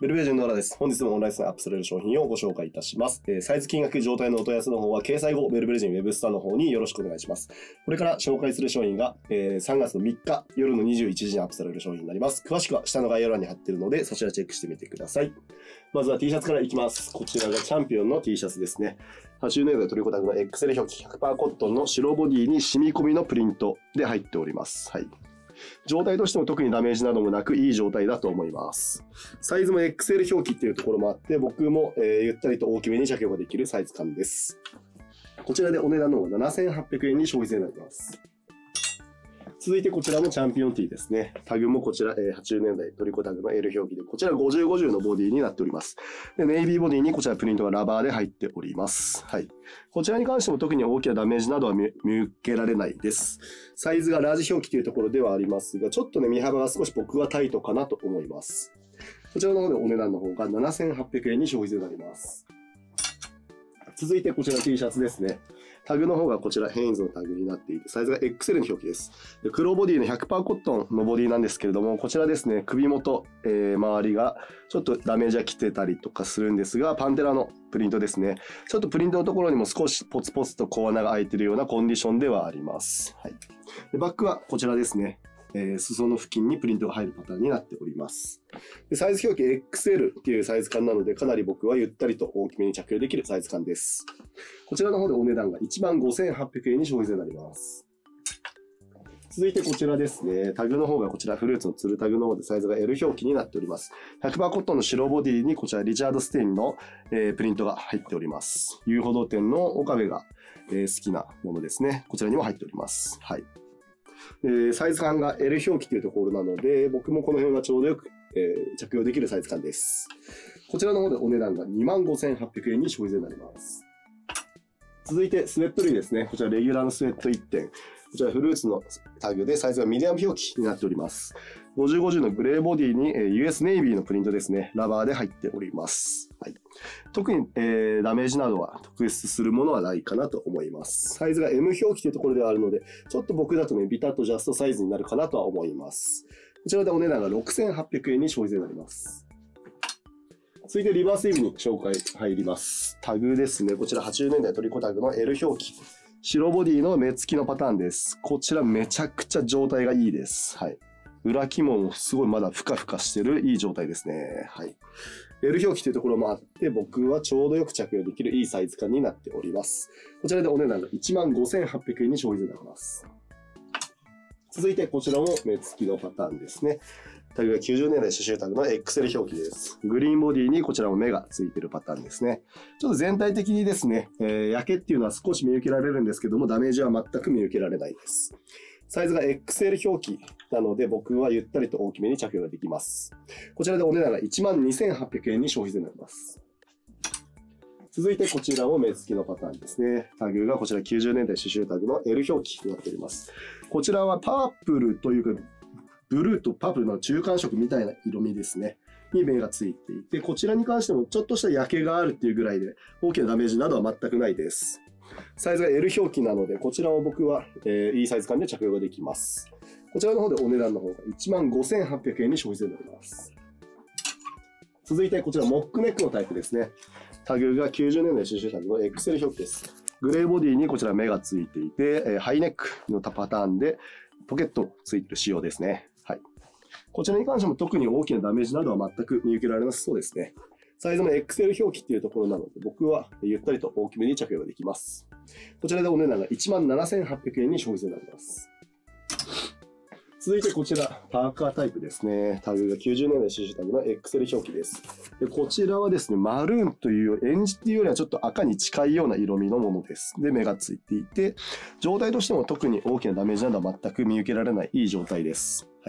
ベルベージュのノラです。本日もオンラインスにアップされる商品をご紹介いたします。サイズ金額状態のお問い合わせの方は掲載後、ベルベージュウェブストアの方によろしくお願いします。これから紹介する商品が、3月の3日夜の21時にアップされる商品になります。詳しくは下の概要欄に貼っているので、そちらチェックしてみてください。まずは T シャツからいきます。こちらがチャンピオンの T シャツですね。80年代トリコタグの XL 表記 100% コットンの白ボディに染み込みのプリントで入っております。はい。状態としても特にダメージなどもなくいい状態だと思います。サイズも XL 表記っていうところもあって、僕も、ゆったりと大きめに着用ができるサイズ感です。こちらでお値段の方が7800円に消費税になります。続いてこちらもチャンピオン T ですね。タグもこちら、80年代トリコタグの L 表記で、こちら50、50のボディになっております。で、ネイビーボディにこちらプリントがラバーで入っております。はい。こちらに関しても特に大きなダメージなどは見受けられないです。サイズがラージ表記というところではありますが、ちょっとね、身幅が少し僕はタイトかなと思います。こちらの方でお値段の方が7800円に消費税になります。続いてこちら T シャツですね。タグの方がこちらヘインズのタグになっていて、サイズが XL の表記です。で黒ボディの 100% コットンのボディなんですけれども、こちらですね、首元、周りがちょっとダメージが来てたりとかするんですが、パンテラのプリントですね。ちょっとプリントのところにも少しポツポツと小穴が開いているようなコンディションではあります。はい。でバックはこちらですね。裾の付近にプリントが入るパターンになっております。でサイズ表記 XL っていうサイズ感なので、かなり僕はゆったりと大きめに着用できるサイズ感です。こちらの方でお値段が15,800円に消費税になります。続いてこちらですね。タグの方がこちらフルーツのツルタグの方でサイズが L 表記になっております。100% コットンの白ボディにこちらリチャード・ステインの、プリントが入っております。遊歩道店の岡部が、好きなものですね。こちらにも入っております。はい。サイズ感が L 表記というところなので、僕もこの辺はちょうどよく、着用できるサイズ感です。こちらの方でお値段が25,800円に消費税になります。続いてスウェット類ですね。こちらレギュラーのスウェット1点。こちらフルーツのタグでサイズがミディアム表記になっております。50、50のグレーボディに US ネイビーのプリントですね。ラバーで入っております。はい、特に、ダメージなどは特筆するものはないかなと思います。サイズが M 表記というところではあるので、ちょっと僕だとね、ビタッとジャストサイズになるかなとは思います。こちらでお値段が6,800円に消費税になります。続いてリバースウィーブに紹介入ります。タグですね。こちら80年代トリコタグの L 表記。白ボディの目付きのパターンです。こちらめちゃくちゃ状態がいいです。はい。裏肝もすごいまだふかふかしてるいい状態ですね。はい。L 表記というところもあって、僕はちょうどよく着用できるいいサイズ感になっております。こちらでお値段が15,800円に消費税になります。続いてこちらも目付きのパターンですね。タグが90年代刺繍タグの XL 表記です。グリーンボディにこちらも目がついているパターンですね。ちょっと全体的にですね、焼けっていうのは少し見受けられるんですけども、ダメージは全く見受けられないです。サイズが XL 表記なので、僕はゆったりと大きめに着用ができます。こちらでお値段が12,800円に消費税になります。続いてこちらも目付きのパターンですね。タグがこちら90年代刺繍タグの L 表記になっております。こちらはパープルというか、ブルーとパープルの中間色みたいな色味ですね。に目がついていて、こちらに関してもちょっとした焼けがあるっていうぐらいで、大きなダメージなどは全くないです。サイズが L 表記なので、こちらも僕は、いいサイズ感で着用ができます。こちらの方でお値段の方が15,800円に消費税になります。続いてこちらモックネックのタイプですね。タグが90年代刺繍タグの XL 表記です。グレーボディにこちら目がついていて、ハイネックのパターンでポケットついている仕様ですね。はい。こちらに関しても特に大きなダメージなどは全く見受けられなさそうですね。サイズも XL 表記っていうところなので、僕はゆったりと大きめに着用ができます。こちらでお値段が17,800円に消費税になります。続いてこちら、パーカータイプですね。タグが90年代刺繍タグの XL 表記です。でこちらはですね、マルーンというより、エンジっていうよりはちょっと赤に近いような色味のものです。で、目がついていて、状態としても特に大きなダメージなどは全く見受けられないいい状態です。はい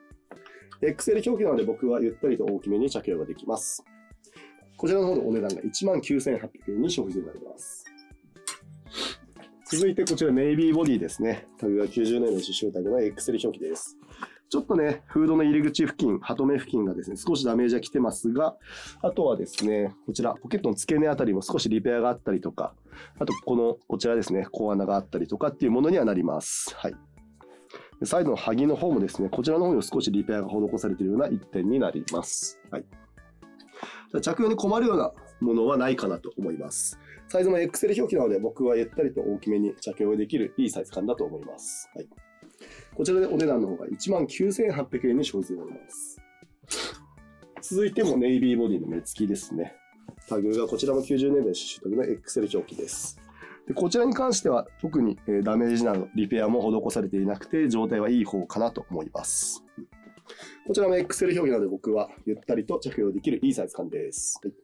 。XL 表記なので僕はゆったりと大きめに着用ができます。こちらの方でお値段が19,800円に消費税になります。続いてこちらネイビーボディですね。タグが90年代刺繍タグの XL 表記です。ちょっとね、フードの入り口付近、ハトメ付近がですね、少しダメージが来てますが、あとはですね、こちら、ポケットの付け根あたりも少しリペアがあったりとか、あとこちらですね、小穴があったりとかっていうものにはなります。はい。サイドの萩の方もですね、こちらの方にも少しリペアが施されているような一点になります。はい。 着用に困るようなものはないかなと思います。サイズも XL 表記なので、僕はゆったりと大きめに着用できるいいサイズ感だと思います。はい、こちらでお値段の方が 19,800 円に消費税になります。続いてもネイビーボディの目付きですね。タグがこちらも90年代刺繍タグの XL 表記です。でこちらに関しては特にダメージなどリペアも施されていなくて状態はいい方かなと思います。こちらも XL 表記なので僕はゆったりと着用できるいいサイズ感です。はい、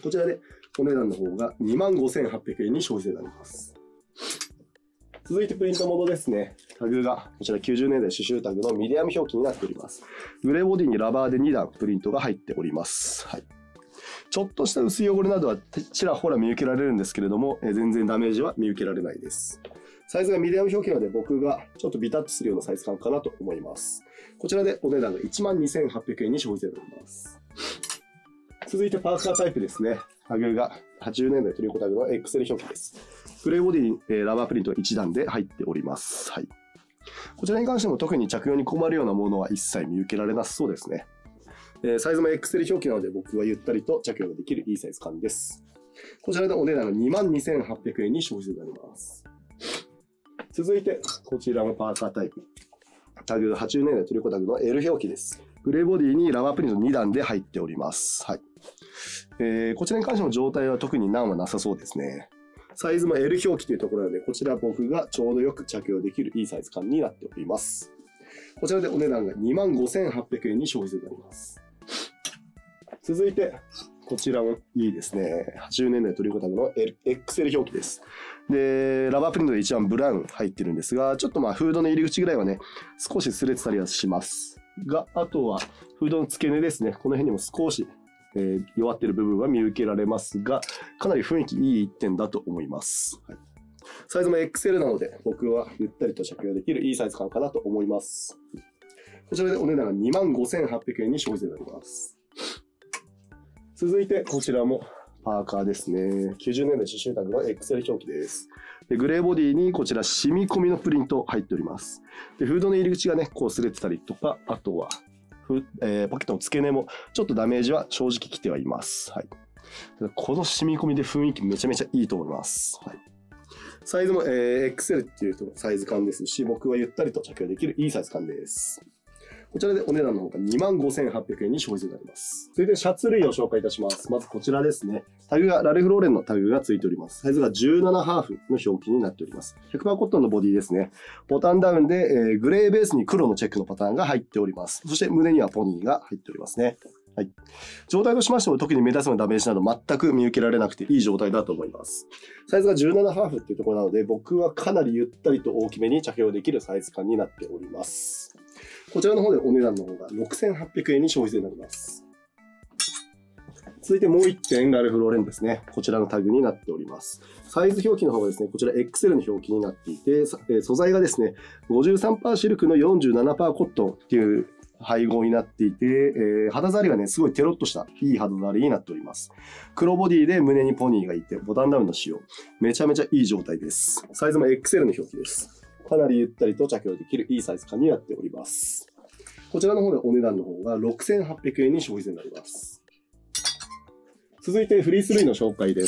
こちらでお値段の方が 25,800 円に消費税になります。続いてプリントモードですね。タグがこちら90年代刺繍タグのミディアム表記になっております。グレーボディにラバーで2段プリントが入っております。はい、ちょっとした薄汚れなどはちらほら見受けられるんですけれども、全然ダメージは見受けられないです。サイズがミディアム表記なので僕がちょっとビタッとするようなサイズ感かなと思います。こちらでお値段が 12,800 円に消費税になります。続いてパーカータイプですね。タグが80年代トリコタグの XL 表記です。グレーボディにラバープリント1段で入っております。はい、こちらに関しても特に着用に困るようなものは一切見受けられなさそうですね。サイズも XL 表記なので僕はゆったりと着用ができるいいサイズ感です。こちらでお値段が 22,800 円に消費税になります。続いてこちらもパーカータイプ。タグが80年代トリコタグの L 表記です。グレーボディにラバープリント2段で入っております。はい、こちらに関しても状態は特に難はなさそうですね。サイズも L 表記というところなので、こちら僕がちょうどよく着用できるいいサイズ感になっております。こちらでお値段が 25,800 円に消費税になります。続いて、こちらもいいですね。80年代トリコタグの XL 表記です。で、ラバープリントで一番ブラウン入ってるんですが、ちょっとフードの入り口ぐらいはね、少し擦れてたりはしますが、あとはフードの付け根ですね。この辺にも少し弱っている部分は見受けられますが、かなり雰囲気いい一点だと思います。はい、サイズも XL なので、僕はゆったりと着用できるいいサイズ感かなと思います。こちらでお値段が 25,800 円に消費税になります。続いて、こちらもパーカーですね。90年代刺繍タグの XL 表記です。でグレーボディにこちら染み込みのプリント入っております。でフードの入り口がね、こう擦れてたりとか、あとはポケットの付け根もちょっとダメージは正直きてはいます。はい、この染み込みで雰囲気めちゃめちゃいいと思います。はい、サイズも、XL っていうサイズ感ですし、僕はゆったりと着用できるいいサイズ感です。こちらでお値段の方が 25,800 円に消費税になります。続いてシャツ類を紹介いたします。まずこちらですね。タグがラルフローレンのタグが付いております。サイズが17ハーフの表記になっております。100% コットンのボディですね。ボタンダウンで、グレーベースに黒のチェックのパターンが入っております。そして胸にはポニーが入っておりますね。はい、状態としましても特に目立つようなダメージなど全く見受けられなくていい状態だと思います。サイズが17ハーフっていうところなので、僕はかなりゆったりと大きめに着用できるサイズ感になっております。こちらの方でお値段の方が 6,800 円に消費税になります。続いてもう1点、ラルフローレンですね。こちらのタグになっております。サイズ表記の方がですね、こちら XL の表記になっていて、素材がですね、53% シルクの 47% コットンっていう配合になっていて、肌触りがね、すごいテロッとしたいい肌触りになっております。黒ボディで胸にポニーがいて、ボタンダウンの仕様。めちゃめちゃいい状態です。サイズも XL の表記です。かなりゆったりと着用できるいいサイズ感になっております。こちらの方でお値段の方が 6,800 円に消費税になります。続いてフリース類の紹介です。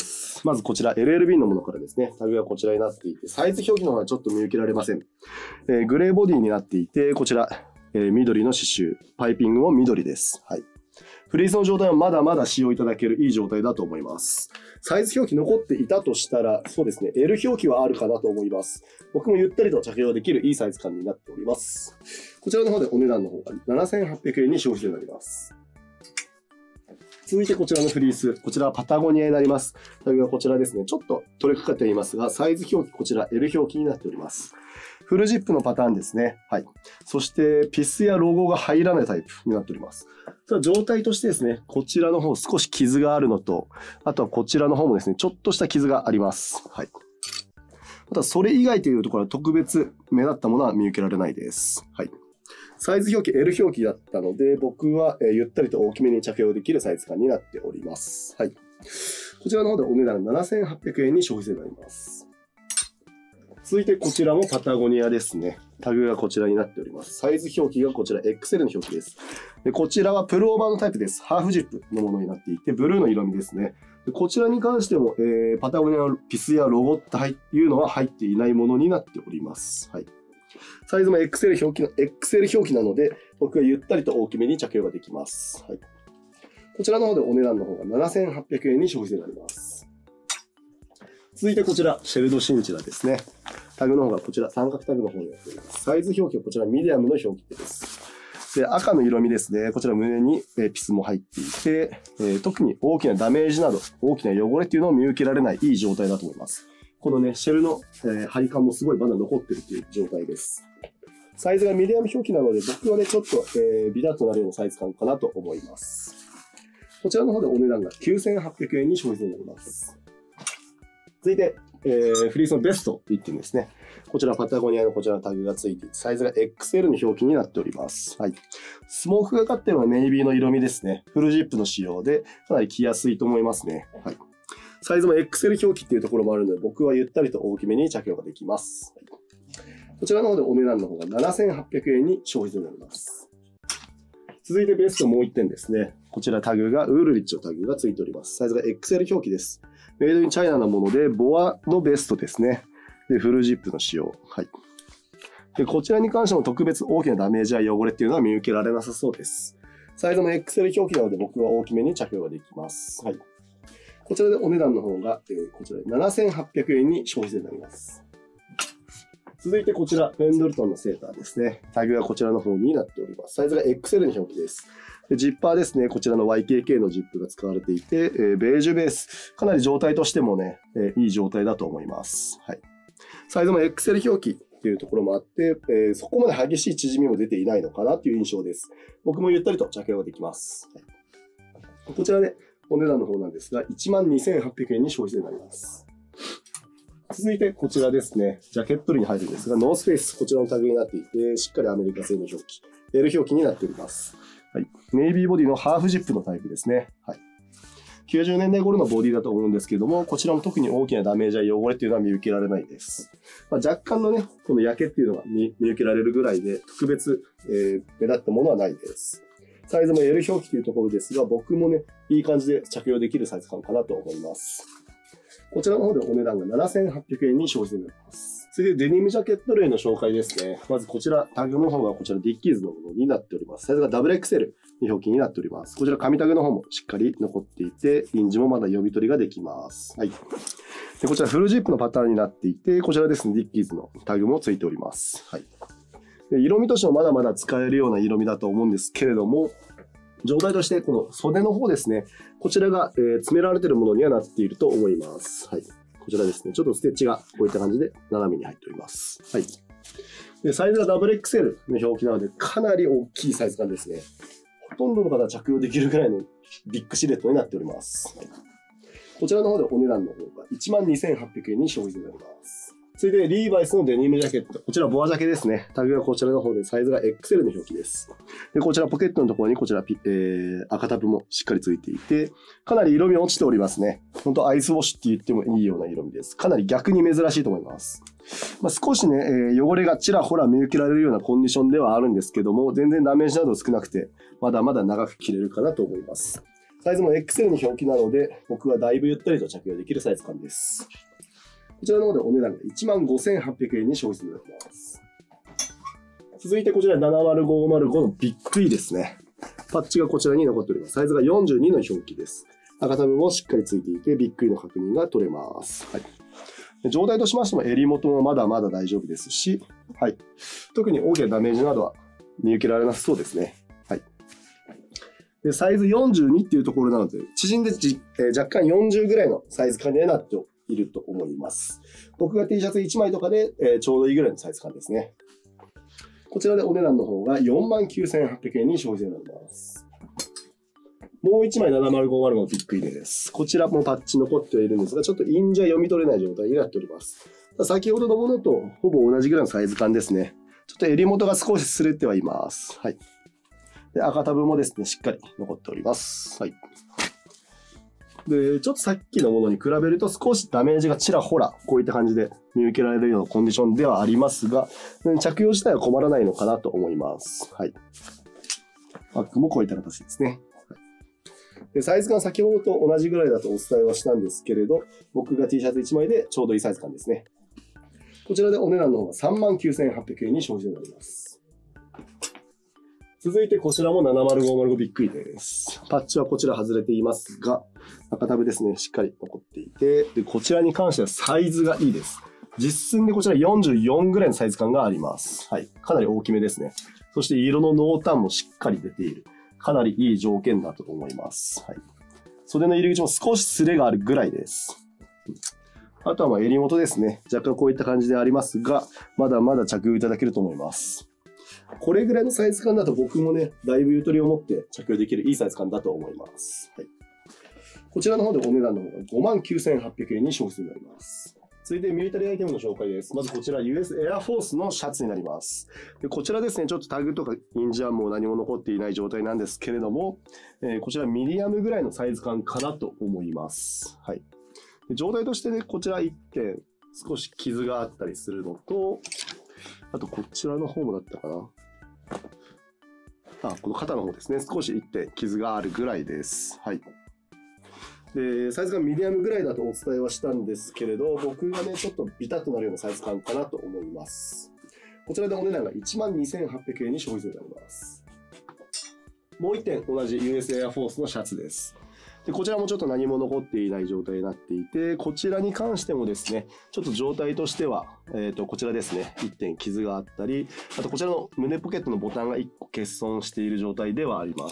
まずこちら LLB のものからですね。タグがこちらになっていて、サイズ表記の方はちょっと見受けられません。グレーボディになっていて、こちら、緑の刺繍、パイピングも緑です。はい。フリースの状態はまだまだ使用いただけるいい状態だと思います。サイズ表記残っていたとしたら、そうですね、L 表記はあるかなと思います。僕もゆったりと着用できるいいサイズ感になっております。こちらの方でお値段の方が 7,800 円に消費税になります。続いてこちらのフリース。こちらはパタゴニアになります。タグがこちらですね。ちょっと取れかかっていますが、サイズ表記こちら L 表記になっております。フルジップのパターンですね。はい。そして、ピスやロゴが入らないタイプになっております。状態としてですね、こちらの方少し傷があるのと、あとはこちらの方もですね、ちょっとした傷があります。はい。また、それ以外というところは特別目立ったものは見受けられないです。はい。サイズ表記 L 表記だったので、僕はゆったりと大きめに着用できるサイズ感になっております。はい。こちらの方でお値段 7,800 円に消費税になります。 続いてこちらもパタゴニアですね。タグがこちらになっております。サイズ表記がこちら XL の表記です。でこちらはプルオーバーのタイプです。ハーフジップのものになっていて、ブルーの色味ですね。でこちらに関しても、パタゴニアのピスやロゴっていうのは入っていないものになっております。はい。サイズも XL 表記なので、僕はゆったりと大きめに着用ができます。はい。こちらの方でお値段の方が7800円に消費税になります。続いてこちら、シェルドシンチラですね。タグの方がこちら、三角タグの方になっております。サイズ表記はこちら、ミディアムの表記です。で、赤の色味ですね。こちら胸にピスも入っていて、特に大きなダメージなど、大きな汚れっていうのを見受けられないいい状態だと思います。このね、シェルの、張り感もすごいまだ残ってるという状態です。サイズがミディアム表記なので、僕はね、ちょっと、ビタッとなるようなサイズ感かなと思います。こちらの方でお値段が9800円に消費税になります。続いて、フリースのベスト1点ですね。こちらパタゴニアのこちらのタグがついていて、サイズが XL の表記になっております。はい。スモークがかっているのはネイビーの色味ですね。フルジップの仕様で、かなり着やすいと思いますね。はい。サイズも XL 表記っていうところもあるので、僕はゆったりと大きめに着用ができます。はい、こちらの方でお値段の方が7800円に消費税になります。続いてベストもう1点ですね。こちらタグがウールリッチのタグがついております。サイズが XL 表記です。メイドインチャイナのもので、ボアのベストですね。で、フルジップの仕様。はい。で、こちらに関しても特別大きなダメージや汚れっていうのは見受けられなさそうです。サイズも XL 表記なので僕は大きめに着用ができます。はい。こちらでお値段の方が、こちらで7800円に消費税になります。続いてこちら、ペンドルトンのセーターですね。タグがこちらの方になっております。サイズが XL の表記です。でジッパーですね。こちらの YKK のジップが使われていて、ベージュベース。かなり状態としてもね、いい状態だと思います。はい。サイズも XL 表記っていうところもあって、そこまで激しい縮みも出ていないのかなという印象です。僕もゆったりと着用ができます。はい、こちらでお値段の方なんですが、12,800円に消費税になります。続いてこちらですね。ジャケット類に入るんですが、ノースフェイス、こちらのタグになっていて、しっかりアメリカ製の表記、L 表記になっております。はい。ネイビーボディのハーフジップのタイプですね。はい。90年代頃のボディだと思うんですけども、こちらも特に大きなダメージや汚れっていうのは見受けられないです。若干のね、この焼けっていうのが見受けられるぐらいで、特別、目立ったものはないです。サイズも L 表記というところですが、僕もね、いい感じで着用できるサイズ感かなと思います。こちらの方でお値段が7800円に消費税になります。次でデニムジャケット類の紹介ですね。まずこちら、タグの方がこちらディッキーズのものになっております。サイズが WXL の表記になっております。こちら紙タグの方もしっかり残っていて、印字もまだ読み取りができます。はい。でこちらフルジップのパターンになっていて、こちらですね、ディッキーズのタグもついております。はい。で色味としてもまだまだ使えるような色味だと思うんですけれども、状態としてこの袖の方ですね、こちらが、詰められているものにはなっていると思います。はい。こちらですね、ちょっとステッチがこういった感じで斜めに入っております。はい。でサイズが WXL の表記なので、かなり大きいサイズ感ですね。ほとんどの方は着用できるぐらいのビッグシルエットになっております。はい、こちらの方でお値段の方が 12,800円に消費税になります。続いてリーバイスのデニムジャケット。こちらボアジャケですね。タグがこちらの方でサイズが XL の表記です。でこちらポケットのところにこちら赤タブもしっかりついていて、かなり色味落ちておりますね。本当アイスウォッシュって言ってもいいような色味です。かなり逆に珍しいと思います。少しね、汚れがちらほら見受けられるようなコンディションではあるんですけども、全然ダメージなど少なくて、まだまだ長く着れるかなと思います。サイズも XL の表記なので、僕はだいぶゆったりと着用できるサイズ感です。こちらの方でお値段が 15,800円に消費税になります。続いてこちら70505のビッグ E ですね。パッチがこちらに残っております。サイズが42の表記です。赤タブもしっかりついていて、ビッグ E の確認が取れます。はい。状態としましても襟元もまだまだ大丈夫ですし、はい。特に大きなダメージなどは見受けられなさそうですね。はい。でサイズ42っていうところなので、縮んで若干40ぐらいのサイズ感にはなっていると思います。僕が T シャツ1枚とかで、ちょうどいいぐらいのサイズ感ですね。こちらでお値段の方が 49,800円に消費税になります。もう1枚70505のビッグ E です。こちらもパッチ残ってはいるんですが、ちょっと印字は読み取れない状態になっております。先ほどのものとほぼ同じぐらいのサイズ感ですね。ちょっと襟元が少し擦れてはいます。はい。で、赤タブもですね、しっかり残っております。はい。で、ちょっとさっきのものに比べると少しダメージがちらほら、こういった感じで見受けられるようなコンディションではありますが、着用自体は困らないのかなと思います。はい。バッグもこういった形ですね。でサイズ感先ほどと同じぐらいだとお伝えはしたんですけれど、僕が T シャツ1枚でちょうどいいサイズ感ですね。こちらでお値段の方が 39,800 円に消費税になります。続いてこちらも70505びっくりです。パッチはこちら外れていますが、中タブですね、しっかり残っていて、でこちらに関してはサイズがいいです。実寸でこちら44ぐらいのサイズ感があります。はい。かなり大きめですね。そして色の濃淡もしっかり出ている。かなりいい条件だと思います。はい。袖の入り口も少しスレがあるぐらいです。あとは襟元ですね。若干こういった感じでありますが、まだまだ着用いただけると思います。これぐらいのサイズ感だと僕もね、だいぶゆとりを持って着用できるいいサイズ感だと思います。はい。こちらの方でお値段の方が 59,800 円に消費税になります。続いてミリタリーアイテムの紹介です。まずこちら US エアフォースのシャツになります。でこちらですね、ちょっとタグとか印字はもう何も残っていない状態なんですけれども、こちらミディアムぐらいのサイズ感かなと思います。はい。で状態としてね、こちら1点少し傷があったりするのと、あとこちらの方もだったかな。この肩の方ですね、少し1点傷があるぐらいです。はい。でサイズがミディアムぐらいだとお伝えはしたんですけれど、僕がね、ちょっとビタッとなるようなサイズ感かなと思います。こちらでお値段が 12,800 円に消費税になります。もう1点同じ US エアフォースのシャツです。でこちらもちょっと何も残っていない状態になっていて、こちらに関してもですね、ちょっと状態としては、こちらですね、1点傷があったり、あとこちらの胸ポケットのボタンが1個欠損している状態ではあります。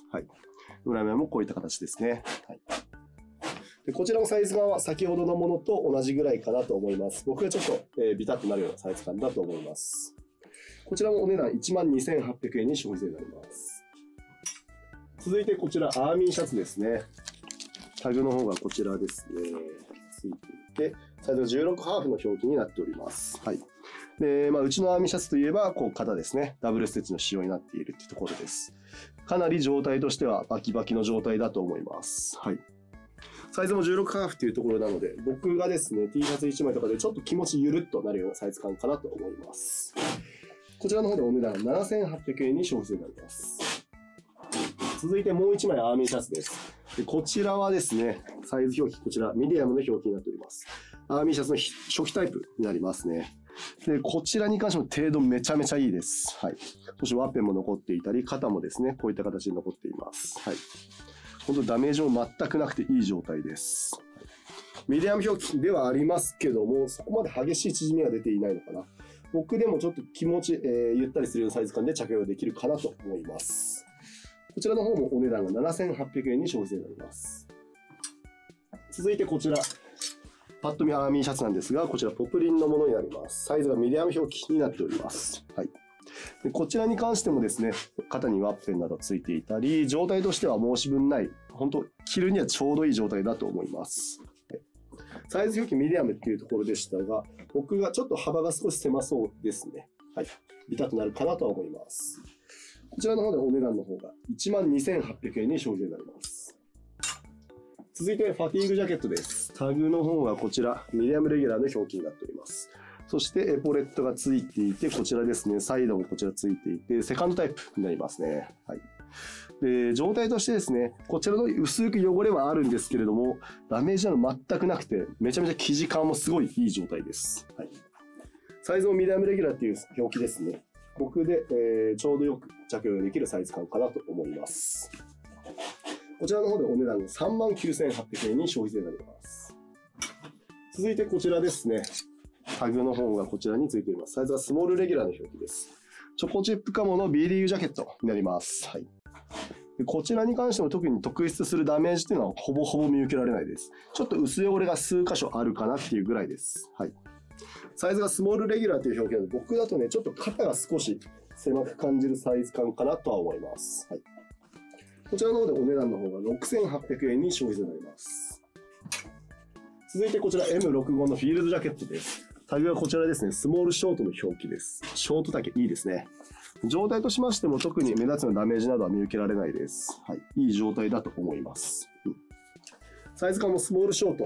はい。裏面もこういった形ですね。はい。でこちらのサイズ感は先ほどのものと同じぐらいかなと思います。僕がちょっと、ビタッとなるようなサイズ感だと思います。こちらもお値段 12,800 円に消費税になります。続いてこちらアーミーシャツですね。タグの方がこちらですね。ついていて、サイズが16ハーフの表記になっております。はい。で、うちのアーミーシャツといえば、こう肩ですね。ダブルステッチの仕様になっているというところです。かなり状態としてはバキバキの状態だと思います。はい。サイズも16ハーフというところなので、僕がですね、T シャツ1枚とかでちょっと気持ちゆるっとなるようなサイズ感かなと思います。こちらの方でお値段 7,800 円に消費税になります。続いてもう1枚アーミーシャツです。でこちらはですね、サイズ表記、こちらミディアムの表記になっております。アーミーシャツの初期タイプになりますね。でこちらに関しても程度めちゃめちゃいいです。はい。そしてワッペンも残っていたり、肩もですね、こういった形で残っています。はい。本当ダメージも全くなくていい状態です。ミディアム表記ではありますけども、そこまで激しい縮みは出ていないのかな。僕でもちょっと気持ち、ゆったりするようなサイズ感で着用できるかなと思います。こちらの方もお値段が 7,800 円に消費税になります。続いてこちら、パッと見アーミーシャツなんですが、こちらポプリンのものになります。サイズがミディアム表記になっております。はい。でこちらに関してもですね、肩にワッペンなどついていたり、状態としては申し分ない、本当着るにはちょうどいい状態だと思います。はい、サイズ表記ミディアムっていうところでしたが、僕がちょっと幅が少し狭そうですね。はい。ビタッとなるかなとは思います。こちらの方でお値段の方が 12,800 円に消費税になります。続いてファティーグジャケットです。タグの方はこちら、ミディアムレギュラーの表記になっております。そしてエポレットがついていて、こちらですね、サイドもこちらついていて、セカンドタイプになりますね。はい。で、状態としてですね、こちらの薄く汚れはあるんですけれども、ダメージなど全くなくて、めちゃめちゃ生地感もすごいいい状態です。はい。サイズもミディアムレギュラーっていう表記ですね。僕で、ちょうどよく着用できるサイズ感かなと思います。こちらの方でお値段が 39,800 円に消費税になります。続いてこちらですね。タグの方がこちらについています。サイズはスモールレギュラーの表記です。チョコチップカモの B リーグジャケットになります。はい。でこちらに関しても特に特筆するダメージっていうのはほぼほぼ見受けられないです。ちょっと薄汚れが数箇所あるかなっていうぐらいです。はい。サイズがスモールレギュラーという表記なので、僕だとね、ちょっと肩が少し狭く感じるサイズ感かなとは思います。はい。こちらの方でお値段の方が 6,800 円に消費税になります。続いてこちら M65 のフィールドジャケットです。タグはこちらですね、スモールショートの表記です。ショート丈いいですね。状態としましても特に目立つようなダメージなどは見受けられないです。はい。いい状態だと思います。サイズ感もスモールショート。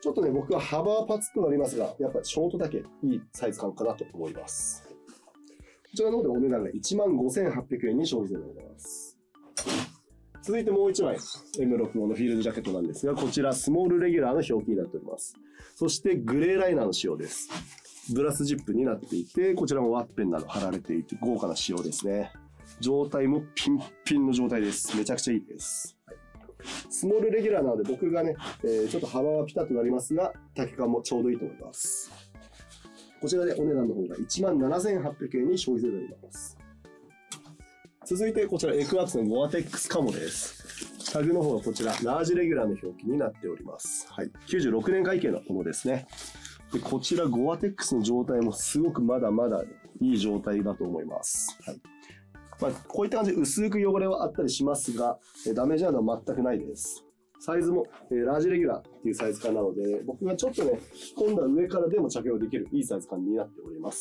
ちょっとね、僕は幅はパツッとなりますが、やっぱりショートだけいいサイズ感かなと思います。こちらの方でお値段が 15,800 円に消費税になります。続いてもう1枚、M65 のフィールドジャケットなんですが、こちらスモールレギュラーの表記になっております。そしてグレーライナーの仕様です。ブラスジップになっていて、こちらもワッペンなど貼られていて、豪華な仕様ですね。状態もピンピンの状態です。めちゃくちゃいいです。はい、スモールレギュラーなので僕がね、ちょっと幅はピタッとなりますが、丈感もちょうどいいと思います。こちらでお値段の方が 17,800 円に消費税になります。続いてこちらエクワークスのゴアテックスカモです。タグの方はこちらラージレギュラーの表記になっております。はい、96年会計のものですね。でこちらゴアテックスの状態もすごくまだまだいい状態だと思います。はい、こういった感じで薄く汚れはあったりしますが、ダメージなどは全くないです。サイズもラージレギュラーっていうサイズ感なので、僕がちょっとね、今度は上からでも着用できるいいサイズ感になっております。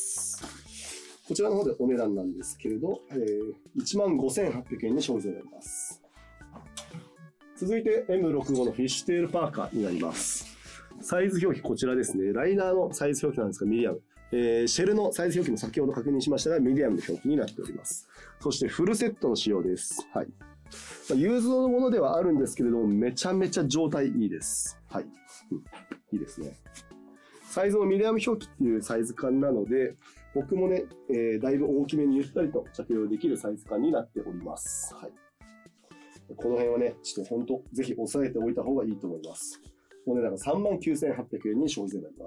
こちらの方でお値段なんですけれど、15,800 円に消費税になります。続いて M65 のフィッシュテールパーカーになります。サイズ表記こちらですね。ライナーのサイズ表記なんですが、ミディアム。シェルのサイズ表記も先ほど確認しましたが、ミディアムの表記になっております。そしてフルセットの仕様です。はい。ユーズドのものではあるんですけれども、めちゃめちゃ状態いいです。はい。いいですね。サイズもミディアム表記っていうサイズ感なので、僕もね、だいぶ大きめにゆったりと着用できるサイズ感になっております。はい。この辺はね、ちょっと本当、ぜひ押さえておいた方がいいと思います。お値段が 39,800 円に消費税になります。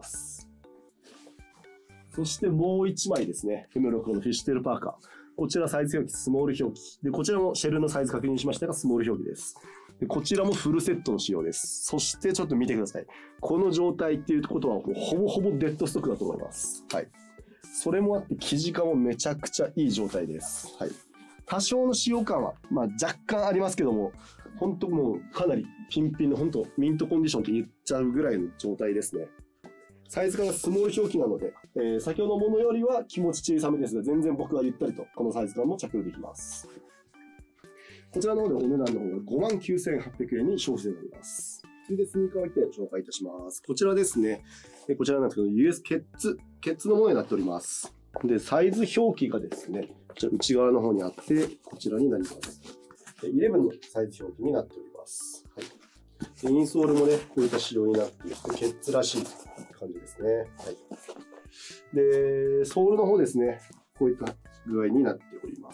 そしてもう1枚ですね。M65 のフィッシュテールパーカー。こちらサイズ表記、スモール表記。で、こちらもシェルのサイズ確認しましたが、スモール表記です。で、こちらもフルセットの仕様です。そしてちょっと見てください。この状態っていうことは、ほぼほぼデッドストックだと思います。はい。それもあって、生地感もめちゃくちゃいい状態です。はい。多少の使用感は、若干ありますけども、本当もうかなりピンピンの本当ミントコンディションって言っちゃうぐらいの状態ですね。サイズ感がスモール表記なので、先ほどのものよりは気持ち小さめですが、全然僕はゆったりとこのサイズ感も着用できます。こちらの方でお値段の方が 59,800 円に消費税になります。続いてスニーカーを1点紹介いたします。こちらですね。こちらなんですけど、US ケッツのものになっております。で、サイズ表記がですね、こちら内側の方にあって、こちらになります。11のサイズ表記になっております。はい、インソールもね、こういった仕様になっていて、ケッツらしい感じですね。はい、で、ソールの方ですね、こういった具合になっております。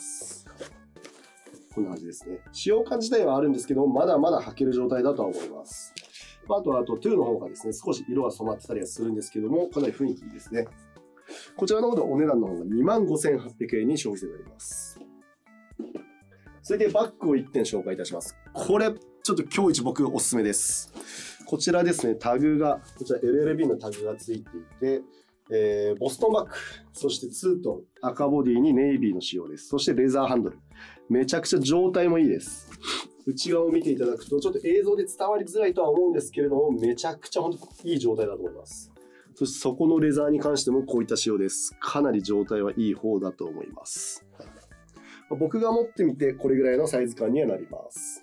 こんな感じですね。使用感自体はあるんですけども、まだまだ履ける状態だとは思います。あとトゥーの方がですね、少し色が染まってたりはするんですけども、かなり雰囲気いいですね。こちらの方でお値段の方が 25,800 円に消費税になります。続いてバッグを1点紹介いたします。これ、ちょっと今日一僕おすすめです。こちらですね、タグが、こちら LLB のタグがついていて、ボストンバッグ、そしてツートン、赤ボディにネイビーの仕様です。そしてレザーハンドル。めちゃくちゃ状態もいいです。内側を見ていただくと、ちょっと映像で伝わりづらいとは思うんですけれども、めちゃくちゃ本当にいい状態だと思います。そしてそこのレザーに関してもこういった仕様です。かなり状態はいい方だと思います。はい、僕が持ってみてこれぐらいのサイズ感にはなります。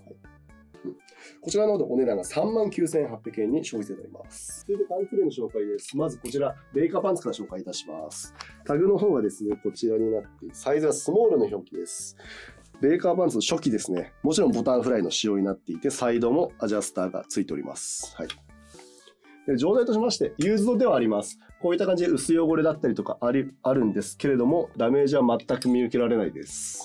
はい、こちらの方でお値段が 39,800 円に消費税になります。続いてパンツ類の紹介です。まずこちら、ベイカーパンツから紹介いたします。タグの方がですね、こちらになって、サイズはスモールの表記です。ベイカーパンツの初期ですね。もちろんボタンフライの仕様になっていて、サイドもアジャスターがついております。はい。で状態としまして、ユーズドではあります。こういった感じで薄汚れだったりとかあるんですけれども、ダメージは全く見受けられないです。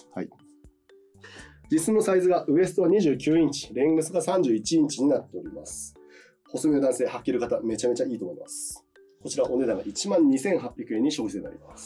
はい。実質のサイズがウエストは29インチ、レングスが31インチになっております。細身の男性履ける方、めちゃめちゃいいと思います。こちらお値段が 12,800 円に消費税になります。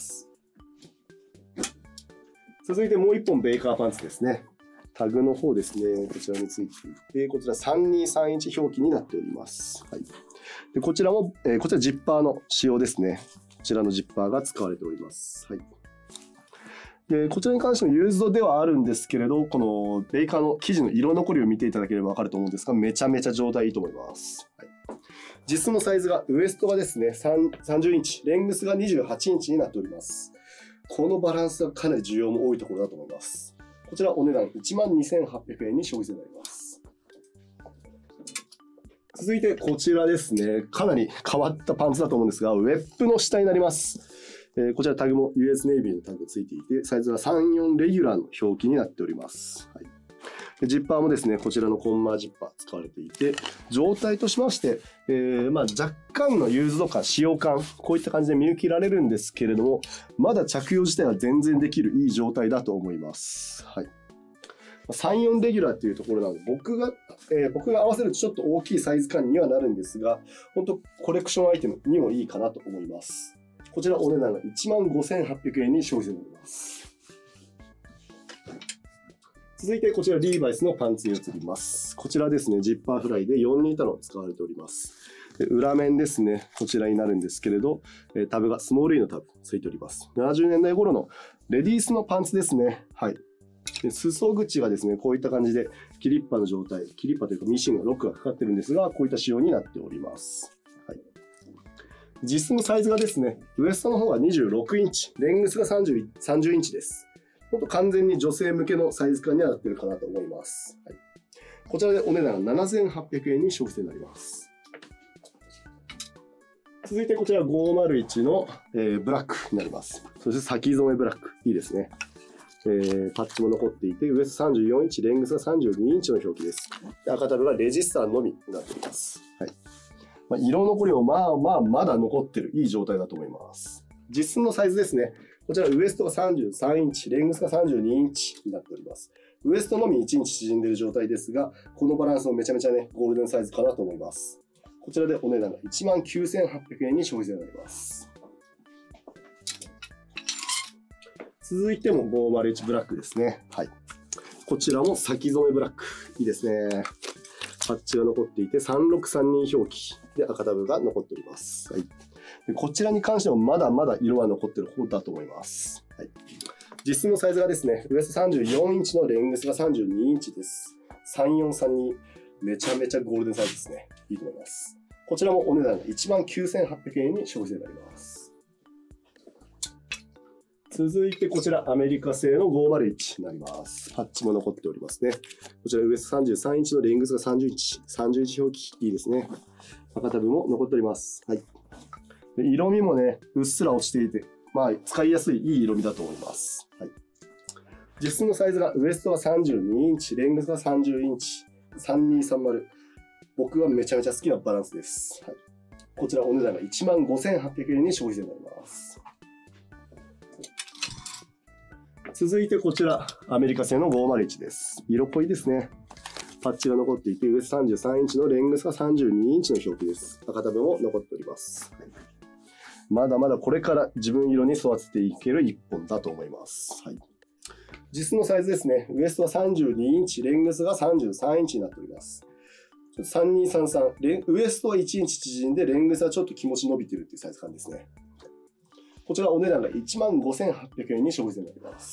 続いてもう1本ベイカーパンツですね。タグの方ですね、こちらについていて、こちら3231表記になっております。はい、でこちらも、こちらジッパーの仕様ですね。こちらのジッパーが使われております。はい、でこちらに関してもユーズドではあるんですけれど、このベイカーの生地の色残りを見ていただければ分かると思うんですが、めちゃめちゃ状態いいと思います。はい、実質のサイズがウエストがですね、30インチ、レングスが28インチになっております。このバランスがかなり需要も多いところだと思います。こちらお値段 12,800 円に消費税になります。 続いてこちらですね。かなり変わったパンツだと思うんですが、ウェップの下になります。こちらタグも US ネイビーのタグがついていて、サイズは34レギュラーの表記になっております。はい、ジッパーもですね、こちらのコンマージッパー使われていて、状態としまして、若干のユーズド感、使用感、こういった感じで見受けられるんですけれども、まだ着用自体は全然できるいい状態だと思います。はい、3、4レギュラーっていうところなので、僕が合わせるとちょっと大きいサイズ感にはなるんですが、本当コレクションアイテムにもいいかなと思います。こちらお値段が15,800円に消費税になります。続いてこちらリーバイスのパンツに移ります。こちらですね、ジッパーフライで42タロン使われております。で裏面ですね、こちらになるんですけれど、タブがスモール E のタブついております。70年代頃のレディースのパンツですね。はい。で裾口がですね、こういった感じでキリッパの状態、キリッパというかミシンのロックがかかってるんですが、こういった仕様になっております。はい、実質のサイズがですね、ウエストの方は26インチ、レングスが30インチです。ほんと完全に女性向けのサイズ感にはなっているかなと思います。はい、こちらでお値段が7,800円に消費税になります。続いてこちら501の、ブラックになります。そして先染めブラック。いいですね。パッチも残っていて、ウエスト34インチ、レングスが32インチの表記です。赤タブがレジスターのみになっています。はい、色残りもまだ残ってるいい状態だと思います。実質のサイズですね。こちらウエストが33インチ、レングスが32インチになっております。ウエストのみ1インチ縮んでいる状態ですが、このバランスもめちゃめちゃね、ゴールデンサイズかなと思います。こちらでお値段が19,800円に消費税になります。続いても501ブラックですね。はい。こちらも先染めブラック。いいですね。パッチが残っていて、3632表記で赤タブが残っております。はい。でこちらに関してもまだまだ色は残っている方だと思います。はい。実質のサイズがですね、ウエスト34インチのレングスが32インチです。3432。めちゃめちゃゴールデンサイズですね。いいと思います。こちらもお値段が19,800円に消費税になります。続いてこちらアメリカ製の501になります。パッチも残っておりますね。こちらウエスト33インチのレングスが30インチ。31表記。いいですね。赤タブも残っております。はい。で色味もね、うっすら落ちていて、使いやすいいい色味だと思います。はい。実質のサイズがウエストが32インチ、レングスが30インチ。3230。僕はめちゃめちゃ好きなバランスです。はい。こちらお値段が15,800円に消費税になります。続いてこちら、アメリカ製の501です。色濃いですね。パッチが残っていて、ウエスト33インチのレングスが32インチの表記です。赤タブも残っております。まだまだこれから自分色に育てていける一本だと思います。はい、実質のサイズですね。ウエストは32インチ、レングスが33インチになっております。3233、ウエストは1インチ縮んで、レングスはちょっと気持ち伸びてるっていうサイズ感ですね。こちらお値段が15,800円に消費税になります。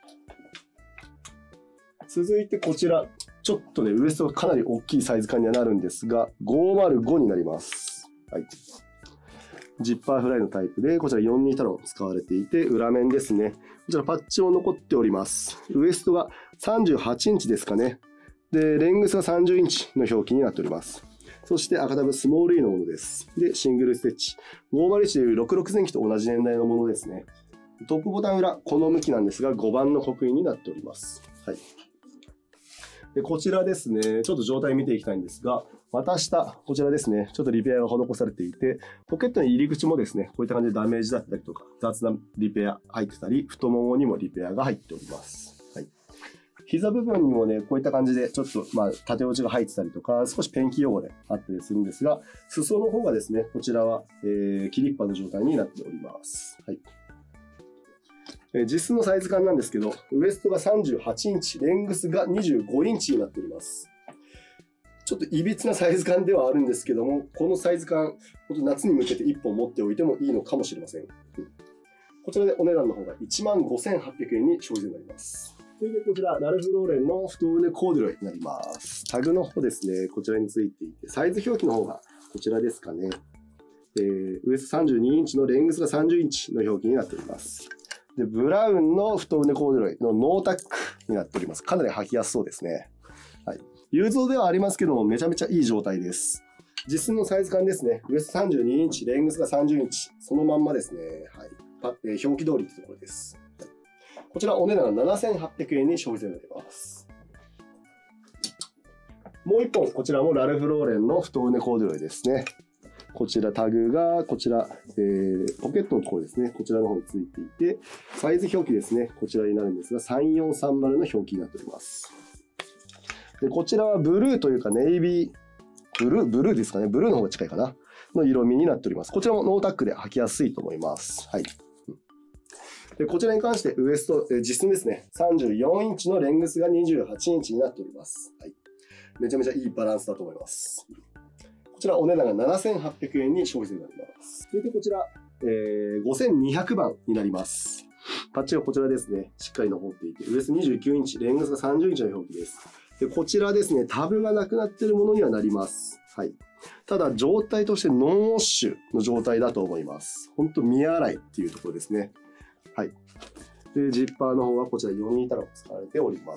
続いてこちら、ちょっとね、ウエストがかなり大きいサイズ感にはなるんですが、505になります。はい。ジッパーフライのタイプで、こちら42タロン使われていて、裏面ですね。こちらパッチも残っております。ウエストが38インチですかね。で、レングスが30インチの表記になっております。そして赤タブスモール E のものです。で、シングルステッチ。501でいう66前期と同じ年代のものですね。トップボタン裏、この向きなんですが、5番の刻印になっております。はい。で、こちらですね、ちょっと状態見ていきたいんですが、股下、こちらですね、ちょっとリペアが施されていて、ポケットの入り口もですね、こういった感じでダメージだったりとか、雑なリペア入ってたり、太ももにもリペアが入っております。はい。膝部分にもね、こういった感じで、ちょっと、縦落ちが入ってたりとか、少しペンキ汚れあったりするんですが、裾の方がですね、こちらは、キリッパの状態になっております。はい。実質のサイズ感なんですけど、ウエストが38インチ、レングスが25インチになっております。ちょっといびつなサイズ感ではあるんですけども、このサイズ感、本当夏に向けて1本持っておいてもいいのかもしれません。こちらでお値段の方が15,800円に消費税になります。それでこちら、ラルフローレンの太腕コーデュロイになります。タグの方ですね、こちらについていて、サイズ表記の方がこちらですかね。ウエスト32インチのレングスが30インチの表記になっております。で、ブラウンの太腕コーデュロイのノータックになっております。かなり履きやすそうですね。はい。 流通ではありますけども、めちゃめちゃいい状態です。実寸のサイズ感ですね。ウエスト32インチ、レングスが30インチ。そのまんまですね。はい。表記通りってところです。こちらお値段が7800円に消費税になります。もう一本、こちらもラルフローレンの太畝コーデュロイですね。こちらタグが、こちら、ポケットのところですね。こちらの方についていて、サイズ表記ですね。こちらになるんですが、3430の表記になっております。で、こちらはブルーというかネイビー、ブルーですかね。ブルーの方が近いかな。の色味になっております。こちらもノータックで履きやすいと思います。はい。でこちらに関してウエスト、実寸ですね。34インチのレングスが28インチになっております。はい。めちゃめちゃいいバランスだと思います。こちらお値段が7800円に消費税になります。続いてこちら、5200番になります。パッチがこちらですね。しっかり残っていて、ウエスト29インチ、レングスが30インチの表記です。でこちらですね、タブがなくなっているものにはなります。はい。ただ、状態としてノンウォッシュの状態だと思います。ほんと見洗いっていうところですね。はい。で、ジッパーの方はこちら4ニータラを使われております。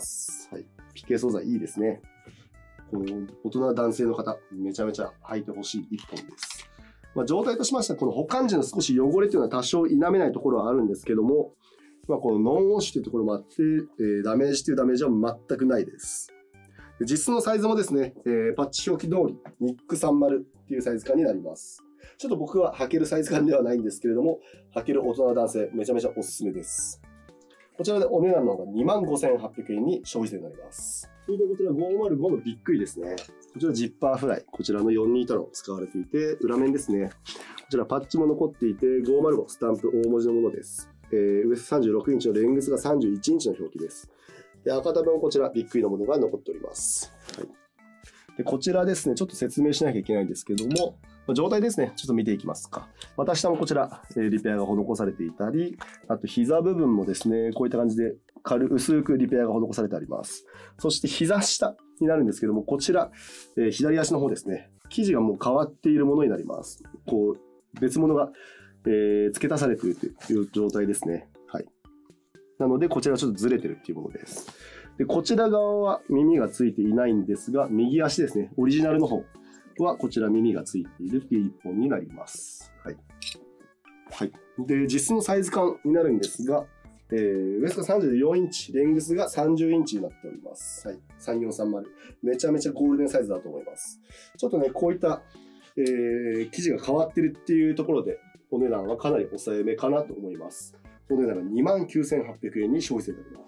はい。ピケ素材いいですね。大人男性の方、めちゃめちゃ履いてほしい一本です。まあ、状態としましては、この保管時の少し汚れというのは多少否めないところはあるんですけども、まあ、このノンウォッシュというところもあって、ダメージというダメージは全くないです。実質のサイズもですね、パッチ表記通り、ニック30っていうサイズ感になります。ちょっと僕は履けるサイズ感ではないんですけれども、履ける大人男性、めちゃめちゃおすすめです。こちらでお値段の方が25,800円に消費税になります。それでこちら505のびっくりですね。こちらジッパーフライ。こちらの4ニータロン使われていて、裏面ですね。こちらパッチも残っていて、505スタンプ大文字のものです。ウエスト36インチのレングスが31インチの表記です。で赤タブもこちらびっくりのものが残っております。はい、でこちらですね、ちょっと説明しなきゃいけないんですけども、状態ですね、ちょっと見ていきますか。股下もこちら、リペアが施されていたり、あと膝部分もですね、こういった感じで薄くリペアが施されてあります。そして膝下になるんですけども、こちら、左足の方ですね、生地がもう変わっているものになります。こう、別物が、付け足されているという状態ですね。はい。なので、こちらちょっとずれてるっていうものです。で、こちら側は耳がついていないんですが、右足ですね、オリジナルの方はこちら耳がついているっていう一本になります。はい。はい。で、実質のサイズ感になるんですが、ウエスト34インチ、レングスが30インチになっております。はい。3430。めちゃめちゃゴールデンサイズだと思います。ちょっとね、こういった、生地が変わってるっていうところで、お値段はかなり抑えめかなと思います。お値段が29,800円に消費税になります。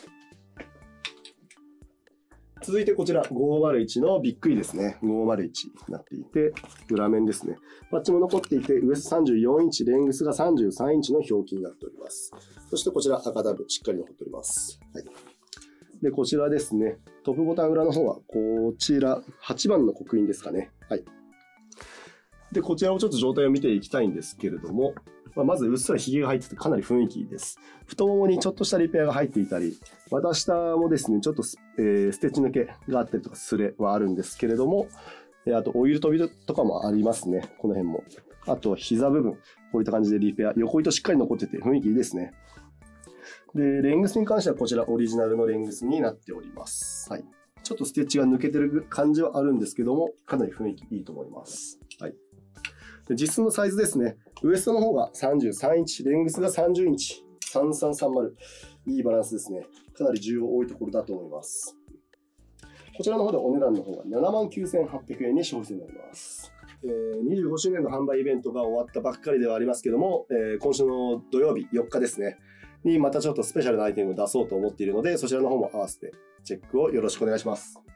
続いてこちら501のびっくりですね。501になっていて、裏面ですね。パッチも残っていて、ウエスト34インチ、レングスが33インチの表記になっております。そしてこちら赤タブしっかり残っております。はい。で、こちらですね。トップボタン裏の方はこちら8番の刻印ですかね。はい。で、こちらをちょっと状態を見ていきたいんですけれども、まずうっすらヒゲが入っててかなり雰囲気いいです。太ももにちょっとしたリペアが入っていたり、股下もですね、ちょっとステッチ抜けがあったりとかスレはあるんですけれども、あとオイル飛びとかもありますね、この辺も。あと膝部分、こういった感じでリペア、横糸しっかり残ってて雰囲気いいですね。で、レングスに関してはこちらオリジナルのレングスになっております。はい。ちょっとステッチが抜けてる感じはあるんですけども、かなり雰囲気いいと思います。はい。で実質のサイズですね。ウエストの方が33インチ、レングスが30インチ、3330。いいバランスですね。かなり需要多いところだと思います。こちらの方でお値段の方が79,800円に消費税になります。25周年の販売イベントが終わったばっかりではありますけども、今週の土曜日4日ですね、にまたちょっとスペシャルなアイテムを出そうと思っているので、そちらの方も合わせてチェックをよろしくお願いします。